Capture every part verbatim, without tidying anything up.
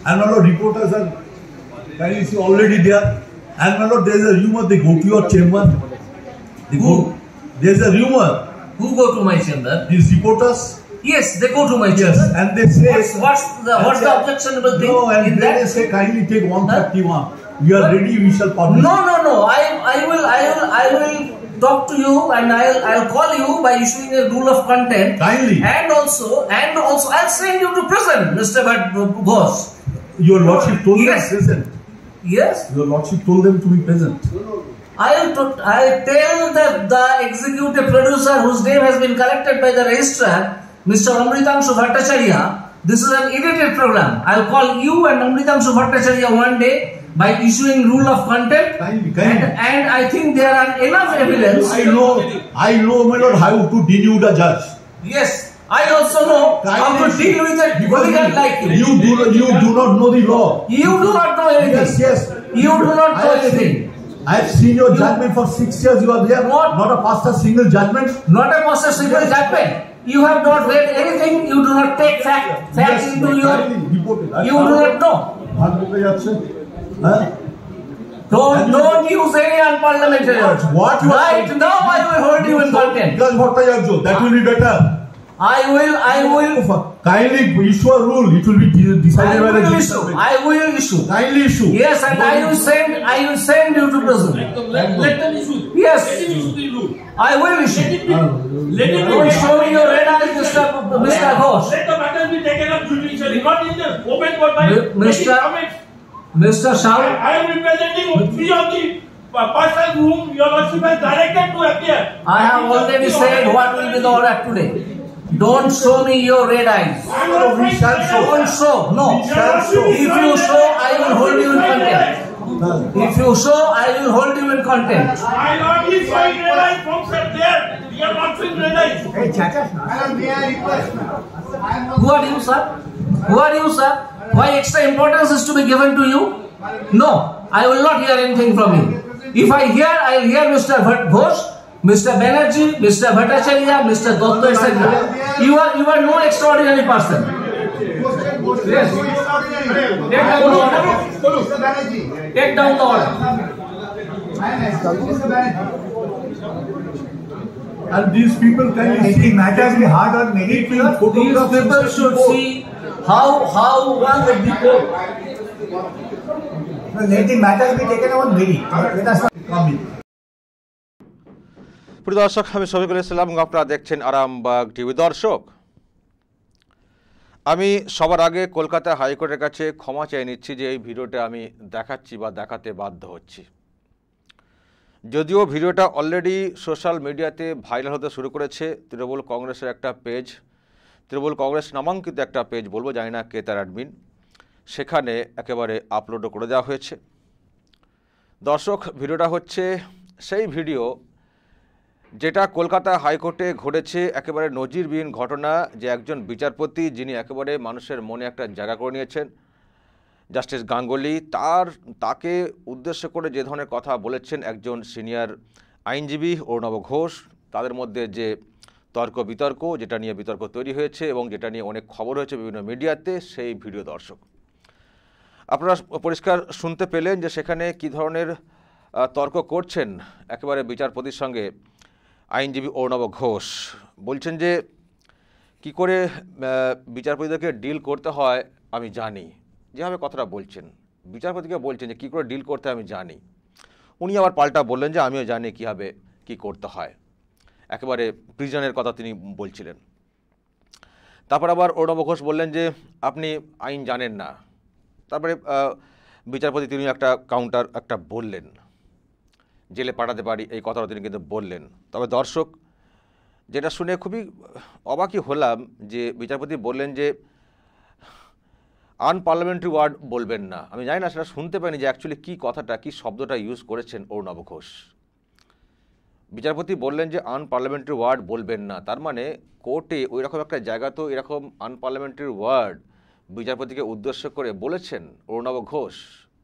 And my lord, reporters are can you see already there. And my lord, there is a rumor they go to your chamber. They Who? go. There is a rumor. Who go to my chamber? These reporters. Yes, they go to my Yes, chamber. and they say. What's, what's the what's the objectionable thing No, and in they that? say kindly take one thirty-one. We are But- ready. We shall publish. No, no, no. I I will I will I will talk to you and I'll I'll call you by issuing a rule of content. Kindly. And also and also I'll send you to prison, Mister Bhat Ghosh. Your lordship told Yes. them present. Yes. Your lordship told them to be present. I'll t- I'll tell the the executive producer whose name has been collected by the registrar, Mister Amritanshu Bhattacharya. This is an edited program. I'll call you and Amritanshu Bhattacharya one day by issuing rule of contempt. Kindly, And, kindly. and I think there are enough evidence. I know, I know, my lord, how to denude a judge. Yes, I also know how to deal with a hooligan like you. You do, not- you do not know the law. You do not know anything. Yes, yes. You do not know I have anything. seen- I have seen your judgment for six years. You are there. What? Not a past a single judgment. Not a process single judgment. You have not read anything. You do not take fact facts Yes, into kindly your. report it. You do not know. ভাগ বকে যাচ্ছে হ্যাঁ Don't don't use any unparliamentary words. What you are Right saying- now, I will hold you in contempt. Because Bhattacharya, that will be better. I will I will Kindly issue a rule. It will be de- I decided by the will judicial issue. bench. I will issue. Kindly issue. Yes, and I will send I will send you to prison. Let, let them issue. Yes. Let him issue the rule. I will Let issue. it be. Let it be. Don't show me your red eyes, Mister Mister Ghosh. Let the matter be taken up judicially, not in the open court by Mi- Mister making comments. Mister I, Shah. I am representing three of the uh, persons whom your lordship has directed to appear. I have already said what will be the order today. Don't show me your red eyes. I am not We shall show. Don't show. No. shall show. If you show, I will hold you in contempt. If you show, I will hold you in contempt. My lord is showing red eyes from sir there. We are not showing red eyes. Who are you, sir? Who are you, sir? Why extra importance is to be given to you? No, I will not hear anything from you. If I hear, I will hear Mister Bhat Ghosh, Mister Banerjee, Mister Bhattacharya, Mister Dutta, et cetera. You are you are no extraordinary person. Yes. Take down the order. Take down the order. And these people can you see matters be hard on many people. These people should see how how one the deport. Let the matters be taken on merit. Let us not come in. প্রিয় দর্শক, আমি শফিকুল ইসলাম এবং আপনারা দেখছেন Arambagh TV. দর্শক, আমি সবার আগে কলকাতা হাইকোর্টের কাছে ক্ষমা চেয়ে নিচ্ছি যে এই ভিডিওটা আমি দেখাচ্ছি বা দেখাতে বাধ্য হচ্ছি। যদিও ভিডিওটা অলরেডি সোশ্যাল মিডিয়াতে ভাইরাল হতে শুরু করেছে। তৃণমূল কংগ্রেসের একটা পেজ, তৃণমূল কংগ্রেস নামাঙ্কিত একটা পেজ, বলবো জানি না কে তার অ্যাডমিন, সেখানে একেবারে আপলোডও করে দেওয়া হয়েছে। দর্শক, ভিডিওটা হচ্ছে সেই ভিডিও যেটা কলকাতা হাইকোর্টে ঘটেছে, একেবারে নজিরবিহীন ঘটনা, যে একজন বিচারপতি যিনি একেবারে মানুষের মনে একটা জায়গা করে নিয়েছেন, জাস্টিস গাঙ্গুলি, তার তাকে উদ্দেশ্য করে যে ধরনের কথা বলেছেন একজন সিনিয়র আইনজীবী অর্ণব ঘোষ, তাদের মধ্যে যে তর্ক বিতর্ক, যেটা নিয়ে বিতর্ক তৈরি হয়েছে এবং যেটা নিয়ে অনেক খবর হয়েছে বিভিন্ন মিডিয়াতে, সেই ভিডিও দর্শক আপনারা পরিষ্কার শুনতে পেলেন যে সেখানে কী ধরনের তর্ক করছেন একেবারে বিচারপতির সঙ্গে আইনজীবী অর্ণব ঘোষ। বলছেন যে কি করে বিচারপতিদেরকে ডিল করতে হয় আমি জানি, যেভাবে কথাটা বলছেন বিচারপতিকে বলছেন যে কী করে ডিল করতে আমি জানি, উনি আবার পাল্টা বললেন যে আমিও জানি কীভাবে কী করতে হয়, একেবারে প্রিজনের কথা তিনি বলছিলেন। তারপর আবার অর্ণব ঘোষ বললেন যে আপনি আইন জানেন না। তারপরে বিচারপতি তিনি একটা কাউন্টার একটা বললেন, জেলে পাঠাতে পারি, এই কথাটা তিনি কিন্তু বললেন। তবে দর্শক, যেটা শুনে খুবই অবাকই হলাম যে বিচারপতি বললেন যে আনপার্লামেন্টারি ওয়ার্ড বলবেন না। আমি জানি না, সেটা শুনতে পাইনি যে অ্যাকচুয়ালি কী কথাটা, কী শব্দটা ইউজ করেছেন অর্ণব ঘোষ। বিচারপতি বললেন যে আনপার্লামেন্টারি ওয়ার্ড বলবেন না, তার মানে কোর্টে ওই রকম একটা জায়গা তো এরকম আনপার্লামেন্টারি ওয়ার্ড বিচারপতিকে উদ্দেশ্য করে বলেছেন অর্ণব ঘোষ।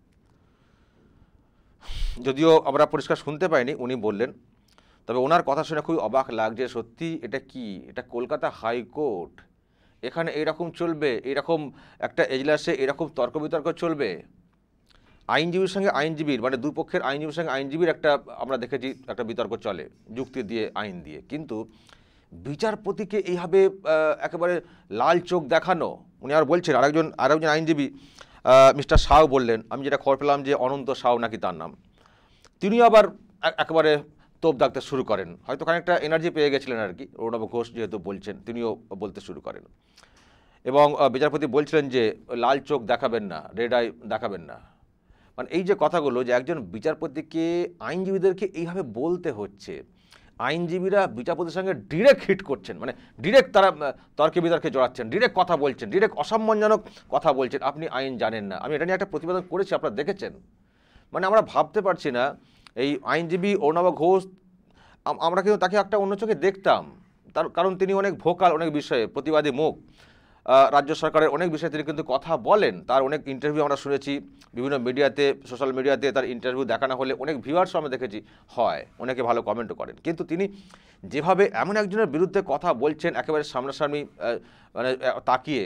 যদিও আমরা পরিষ্কার শুনতে পাইনি উনি বললেন, তবে ওনার কথা শুনে খুবই অবাক লাগছে। সত্যি এটা কি, এটা কলকাতা হাইকোর্ট, এখানে এইরকম চলবে, এইরকম একটা এজলাসে এরকম তর্ক বিতর্ক চলবে? আইনজীবীর সঙ্গে আইনজীবীর মানে দুই পক্ষের আইনজীবীর সঙ্গে আইনজীবীর একটা আমরা দেখেছি একটা বিতর্ক চলে যুক্তি দিয়ে, আইন দিয়ে, কিন্তু বিচারপতিকে এইভাবে একেবারে লাল চোখ দেখানো। উনি আর বলছেন, আরেকজন আরেকজন আইনজীবী মিস্টার সাউ বললেন, আমি যেটা খবর পেলাম যে অনন্ত সাউ নাকি তার নাম, তিনি আবার একেবারে তোপ দাগতে শুরু করেন, হয়তো খানিকটা এনার্জি পেয়ে গেছিলেন আর কি, অর্ণব ঘোষ যেহেতু বলছেন তিনিও বলতে শুরু করেন, এবং বিচারপতি বলছিলেন যে লাল চোখ দেখাবেন না, রেড আই দেখাবেন না। মানে এই যে কথাগুলো, যে একজন বিচারপতিকে আইনজীবীদেরকে এইভাবে বলতে হচ্ছে, আইনজীবীরা বিচারপতির সঙ্গে ডিরেক্ট হিট করছেন, মানে ডিরেক্ট তারা তর্কে বিতর্কে জড়াচ্ছেন, ডিরেক্ট কথা বলছেন, ডিরেক্ট অসম্মানজনক কথা বলছেন, আপনি আইন জানেন না। আমি এটা নিয়ে একটা প্রতিবেদন করেছি, আপনারা দেখেছেন। মানে আমরা ভাবতে পারছি না এই আইনজীবী অর্ণব ঘোষ, আমরা কিন্তু তাকে একটা অন্য চোখে দেখতাম, তার কারণ তিনি অনেক ভোকাল, অনেক বিষয়ে প্রতিবাদী মুখ, রাজ্য সরকারের অনেক বিষয়ে তিনি কিন্তু কথা বলেন, তার অনেক ইন্টারভিউ আমরা শুনেছি বিভিন্ন মিডিয়াতে, সোশ্যাল মিডিয়াতে তার ইন্টারভিউ দেখানো হলে অনেক ভিউয়ার্স আমরা দেখেছি হয়, অনেকে ভালো কমেন্টও করেন। কিন্তু তিনি যেভাবে এমন একজনের বিরুদ্ধে কথা বলছেন একেবারে সামনাসামনি মানে তাকিয়ে,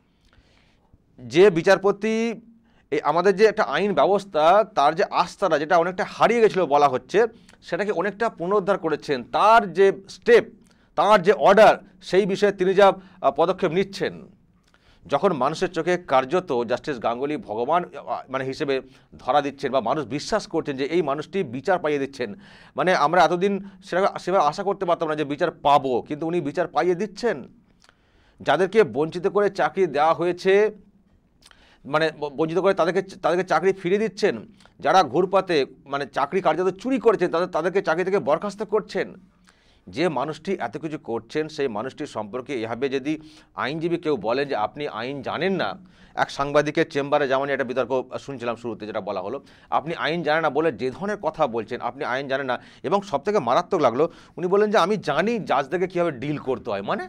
যে বিচারপতি এই আমাদের যে একটা আইন ব্যবস্থা তার যে আস্থাটা যেটা অনেকটা হারিয়ে গেছিলো বলা হচ্ছে, সেটাকে অনেকটা পুনরুদ্ধার করেছেন, তার যে স্টেপ, তার যে অর্ডার, সেই বিষয়ে তিনি যা পদক্ষেপ নিচ্ছেন, যখন মানুষের চোখে কার্যত জাস্টিস গাঙ্গুলি ভগবান মানে হিসেবে ধরা দিচ্ছেন, বা মানুষ বিশ্বাস করছেন যে এই মানুষটি বিচার পাইয়ে দিচ্ছেন, মানে আমরা এতদিন সেটা সেভাবে আশা করতে পারতাম না যে বিচার পাবো, কিন্তু উনি বিচার পাইয়ে দিচ্ছেন। যাদেরকে বঞ্চিত করে চাকরি দেওয়া হয়েছে, মানে বঞ্চিত করে তাদেরকে তাদেরকে চাকরি ফিরিয়ে দিচ্ছেন, যারা ঘুরপাতে মানে চাকরি কার্যত চুরি করেছেন তাদের তাদেরকে চাকরি থেকে বরখাস্ত করছেন। যে মানুষটি এত কিছু করছেন, সেই মানুষটির সম্পর্কে এভাবে যদি আইনজীবী কেউ বলেন যে আপনি আইন জানেন না, এক সাংবাদিকের চেম্বারে যেমন একটা বিতর্ক শুনছিলাম শুরুতে, যেটা বলা হলো আপনি আইন জানেন না বলে যে ধরনের কথা বলছেন, আপনি আইন জানেন না, এবং সবথেকে মারাত্মক লাগলো উনি বলেন যে আমি জানি জাজদেরকে কীভাবে ডিল করতে হয়। মানে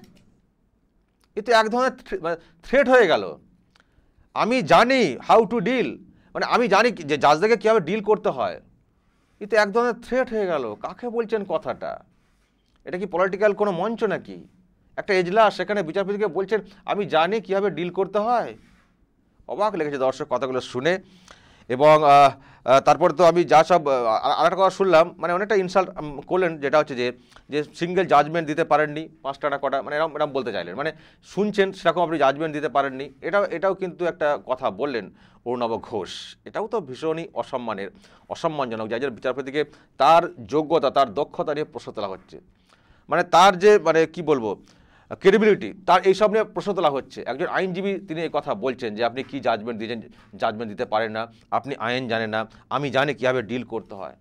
এ তো এক ধরনের থ্রেট হয়ে গেল, আমি জানি হাউ টু ডিল, মানে আমি জানি যে জাজদেরকে কীভাবে ডিল করতে হয়, এ তো এক ধরনের থ্রেট হয়ে গেল। কাকে বলছেন কথাটা? এটা কি পলিটিক্যাল কোনো মঞ্চ নাকি? একটা এজলাস, সেখানে বিচারপতিকে বলছেন আমি জানি কীভাবে ডিল করতে হয়। অবাক লেগেছে দর্শক কথাগুলো শুনে। এবং তারপর তো আমি যা সব আর একটা কথা শুনলাম, মানে অনেকটা ইনসাল্ট করলেন, যেটা হচ্ছে যে যে সিঙ্গেল জাজমেন্ট দিতে পারেননি, পাঁচটা না কটা, মানে এরকম এরকম বলতে চাইলেন, মানে শুনছেন সেরকম আপনি জাজমেন্ট দিতে পারেননি, এটাও এটাও কিন্তু একটা কথা বললেন অর্ণব ঘোষ। এটাও তো ভীষণই অসম্মানের, অসম্মানজনক, যে একজন বিচারপতিকে তার যোগ্যতা, তার দক্ষতা নিয়ে প্রশ্ন তোলা হচ্ছে, মানে তার যে মানে কি বলবো ক্রেডিবিলিটি, তার এইসব নিয়ে প্রশ্ন তোলা হচ্ছে। একজন আইনজীবী তিনি এই কথা বলছেন যে আপনি কি জাজমেন্ট দিয়েছেন, জাজমেন্ট দিতে পারেন না, আপনি আইন জানেন না, আমি জানি কীভাবে ডিল করতে হয়।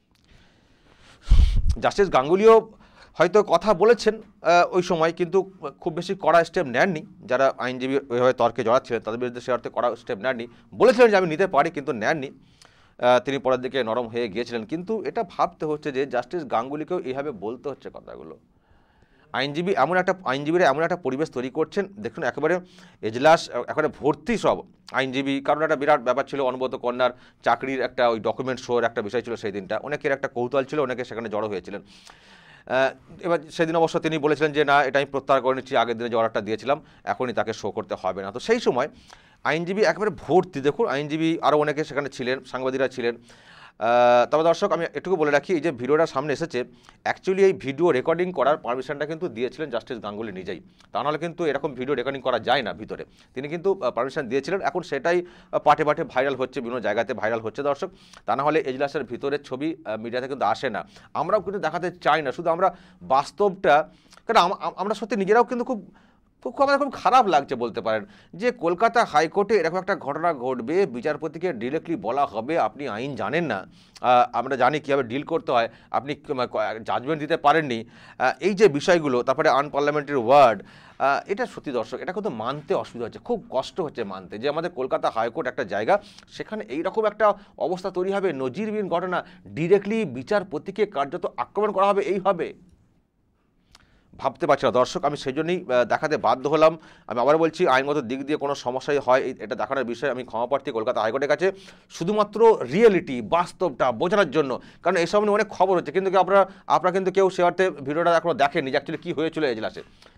জাস্টিস গাঙ্গুলিও হয়তো কথা বলেছেন ওই সময়, কিন্তু খুব বেশি কড়া স্টেপ নেননি। যারা আইনজীবী ওইভাবে তর্কে জড়াচ্ছিলেন তাদের বিরুদ্ধে সে অর্থে কড়া স্টেপ নেননি, বলেছিলেন যে আমি নিতে পারি, কিন্তু নেননি। তিনি পরের দিকে নরম হয়ে গিয়েছিলেন। কিন্তু এটা ভাবতে হচ্ছে যে জাস্টিস গাঙ্গুলিকেও এইভাবে বলতে হচ্ছে কথাগুলো। আইনজীবী এমন একটা আইনজীবীরা এমন একটা পরিবেশ তৈরি করছেন, দেখুন একেবারে এজলাস একেবারে ভর্তি সব আইনজীবী, কারণ একটা বিরাট ব্যাপার ছিল অনুব্রত কন্যার চাকরির একটা ওই ডকুমেন্ট শোর একটা বিষয় ছিল সেই দিনটা, অনেকের একটা কৌতূহল ছিল, অনেকে সেখানে জড়ো হয়েছিলেন। এবার সেদিন অবশ্য তিনি বলেছিলেন যে না, এটা আমি প্রত্যাহার করে নিচ্ছি, আগের দিনে যে অর্ডারটা দিয়েছিলাম এখনই তাকে শো করতে হবে না। তো সেই সময় আইনজীবী একেবারে ভর্তি, দেখুন আইনজীবী আরও অনেকে সেখানে ছিলেন, সাংবাদিকরা ছিলেন। তবে দর্শক আমি একটুকু বলে রাখি, এই যে ভিডিওটা সামনে এসেছে, অ্যাকচুয়ালি এই ভিডিও রেকর্ডিং করার পারমিশনটা কিন্তু দিয়েছিলেন জাস্টিস গাঙ্গুলি নিজেই, তা নাহলে কিন্তু এরকম ভিডিও রেকর্ডিং করা যায় না ভিতরে, তিনি কিন্তু পারমিশন দিয়েছিলেন। এখন সেটাই পাটে পাটে ভাইরাল হচ্ছে, বিভিন্ন জায়গাতে ভাইরাল হচ্ছে দর্শক, তা না হলে এজলাসের ভিতরের ছবি মিডিয়াতে কিন্তু আসে না, আমরাও কিন্তু দেখাতে চাই না, শুধু আমরা বাস্তবটা, কারণ আমরা সত্যি নিজেরাও কিন্তু খুব খুব আমাদের খুব খারাপ লাগছে বলতে পারেন, যে কলকাতা হাইকোর্টে এরকম একটা ঘটনা ঘটবে, বিচারপতিকে ডিরেক্টলি বলা হবে আপনি আইন জানেন না, আমরা জানি কীভাবে ডিল করতে হয়, আপনি জাজমেন্ট দিতে পারেননি, এই যে বিষয়গুলো, তারপরে আনপার্লামেন্টারি ওয়ার্ড, এটা সত্যি দর্শক এটা কিন্তু মানতে অসুবিধা হচ্ছে, খুব কষ্ট হচ্ছে মানতে, যে আমাদের কলকাতা হাইকোর্ট একটা জায়গা, সেখানে এইরকম একটা অবস্থা তৈরি হবে, নজিরবিহীন ঘটনা, ডিরেক্টলি বিচারপতিকে কার্যত আক্রমণ করা হবে এইভাবে। ভাবতে পারছি না দর্শক, আমি সেই জন্যই দেখাতে বাধ্য হলাম। আমি আবার বলছি, আইনগত দিক দিয়ে কোনো সমস্যাই হয় এটা দেখানোর বিষয়ে আমি ক্ষমা প্রার্থী কলকাতা হাইকোর্টের কাছে, শুধুমাত্র রিয়েলিটি, বাস্তবটা বোঝানোর জন্য, কারণ এইসব নিয়ে অনেক খবর হচ্ছে, কিন্তু আপনারা আপনারা কিন্তু কেউ সে অর্থে ভিডিওটা এখনও দেখেননি যে অ্যাকচুয়ালি কী হয়েছিল এজলাসে।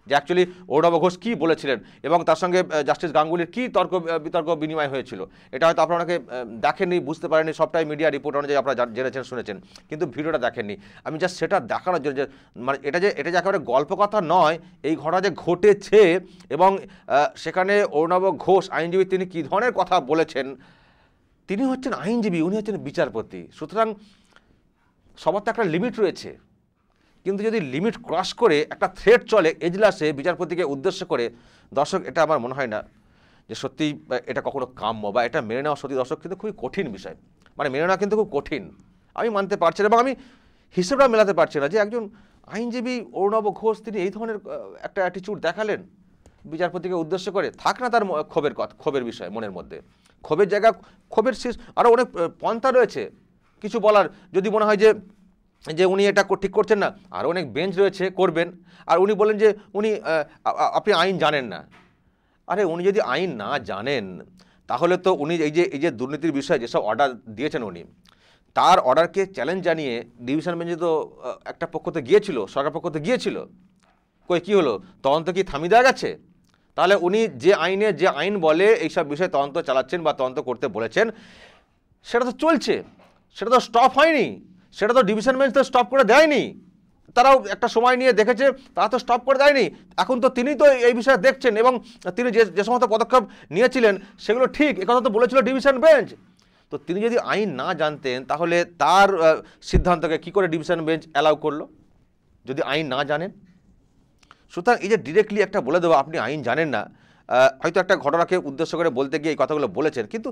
যে অ্যাকচুয়ালি অরুণাভ ঘোষ কী বলেছিলেন এবং তার সঙ্গে জাস্টিস গাঙ্গুলির কী তর্ক বিতর্ক বিনিময় হয়েছিল। এটা হয়তো আপনারা অনেকে দেখেননি, বুঝতে পারেননি, সবটাই মিডিয়া রিপোর্ট অনুযায়ী আপনারা জেনেছেন শুনেছেন, কিন্তু ভিডিওটা দেখেননি। আমি জাস্ট সেটা দেখানোর জন্য যে মানে এটা যে এটা যে একেবারে গল্প কথা নয়, এই ঘটনা যে ঘটেছে এবং সেখানে অরুণাভ ঘোষ আইনজীবী তিনি কী ধরনের কথা বলেছেন। তিনি হচ্ছেন আইনজীবী, উনি হচ্ছেন বিচারপতি, সুতরাং সবার তো একটা লিমিট রয়েছে। কিন্তু যদি লিমিট ক্রস করে একটা থ্রেট চলে এজলাসে বিচারপতিকে উদ্দেশ্য করে, দর্শক এটা আমার মনে হয় না যে সত্যি এটা কখনো কাম্য বা এটা মেনে নেওয়া সত্যি দর্শক কিন্তু খুবই কঠিন বিষয়, মানে মেনে নেওয়া কিন্তু খুব কঠিন। আমি মানতে পারছি না এবং আমি হিসেবটা মেলাতে পারছি না যে একজন আইনজীবী অরুণাভ ঘোষ তিনি এই ধরনের একটা অ্যাটিচিউড দেখালেন বিচারপতিকে উদ্দেশ্য করে। থাক না তার ক্ষোভের কথা, ক্ষোভের বিষয় মনের মধ্যে, ক্ষোভের জায়গা, ক্ষোভের শেষ আরও অনেক পন্থা রয়েছে কিছু বলার। যদি মনে হয় যে যে উনি এটা ঠিক করছেন না, আরও অনেক বেঞ্চ রয়েছে করবেন। আর উনি বলেন যে উনি আপনি আইন জানেন না। আরে উনি যদি আইন না জানেন তাহলে তো উনি এই যে এই যে দুর্নীতির বিষয়ে যেসব অর্ডার দিয়েছেন উনি, তার অর্ডারকে চ্যালেঞ্জ জানিয়ে ডিভিশন বেঞ্চে তো একটা পক্ষতে গিয়েছিল, সরকার পক্ষতে গিয়েছিল। কই কী হলো, তদন্ত কি থামিয়ে দেওয়া গেছে? তাহলে উনি যে আইনে যে আইন বলে এইসব বিষয়ে তদন্ত চালাচ্ছেন বা তদন্ত করতে বলেছেন সেটা তো চলছে, সেটা তো স্টপ হয়নি, সেটা তো ডিভিশন বেঞ্চ তো স্টপ করে দেয়নি। তারাও একটা সময় নিয়ে দেখেছে, তারা তো স্টপ করে দেয়নি। এখন তো তিনি তো এই বিষয়ে দেখছেন এবং তিনি যে যে সমস্ত পদক্ষেপ নিয়েছিলেন সেগুলো ঠিক, একথা তো বলেছিল ডিভিশন বেঞ্চ। তো তিনি যদি আইন না জানতেন তাহলে তার সিদ্ধান্তকে কী করে ডিভিশন বেঞ্চ অ্যালাউ করলো যদি আইন না জানেন? সুতরাং এই যে ডিরেক্টলি একটা বলে দেবো আপনি আইন জানেন না, হয়তো একটা ঘটনাকে উদ্দেশ্য করে বলতে গিয়ে এই কথাগুলো বলেছেন, কিন্তু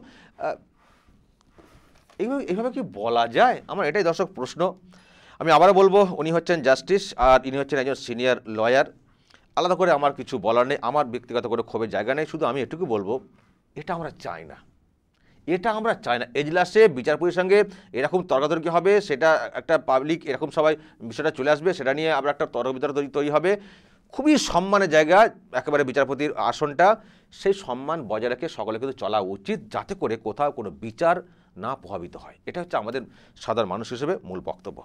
এইভাবে এইভাবে কি বলা যায়? আমার এটাই দর্শক প্রশ্ন। আমি আবারও বলবো, উনি হচ্ছেন জাস্টিস আর ইনি হচ্ছেন একজন সিনিয়র লয়ার। আলাদা করে আমার কিছু বলার নেই, আমার ব্যক্তিগত করে ক্ষোভের জায়গা নেই। শুধু আমি এটুকু বলবো, এটা আমরা চাই না, এটা আমরা চাই না। এজলাসে বিচারপতির সঙ্গে এরকম তর্কাতর্কি হবে, সেটা একটা পাবলিক এরকম সবাই বিষয়টা চলে আসবে, সেটা নিয়ে আবার একটা তর্ক বিতর্ক তৈরি হবে। খুবই সম্মানের জায়গা একেবারে বিচারপতির আসনটা, সেই সম্মান বজায় রেখে সকলে কিন্তু চলা উচিত, যাতে করে কোথাও কোনো বিচার না প্রভাবিত হয়। এটা হচ্ছে আমাদের সাধারণ মানুষ হিসেবে মূল বক্তব্য।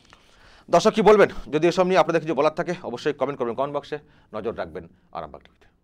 দর্শক কী বলবেন? যদি এসব নিয়ে আপনাদের কিছু বলার থাকে অবশ্যই কমেন্ট করবেন, কমেন্ট বক্সে নজর রাখবেন আরামবাগ টিভিতে।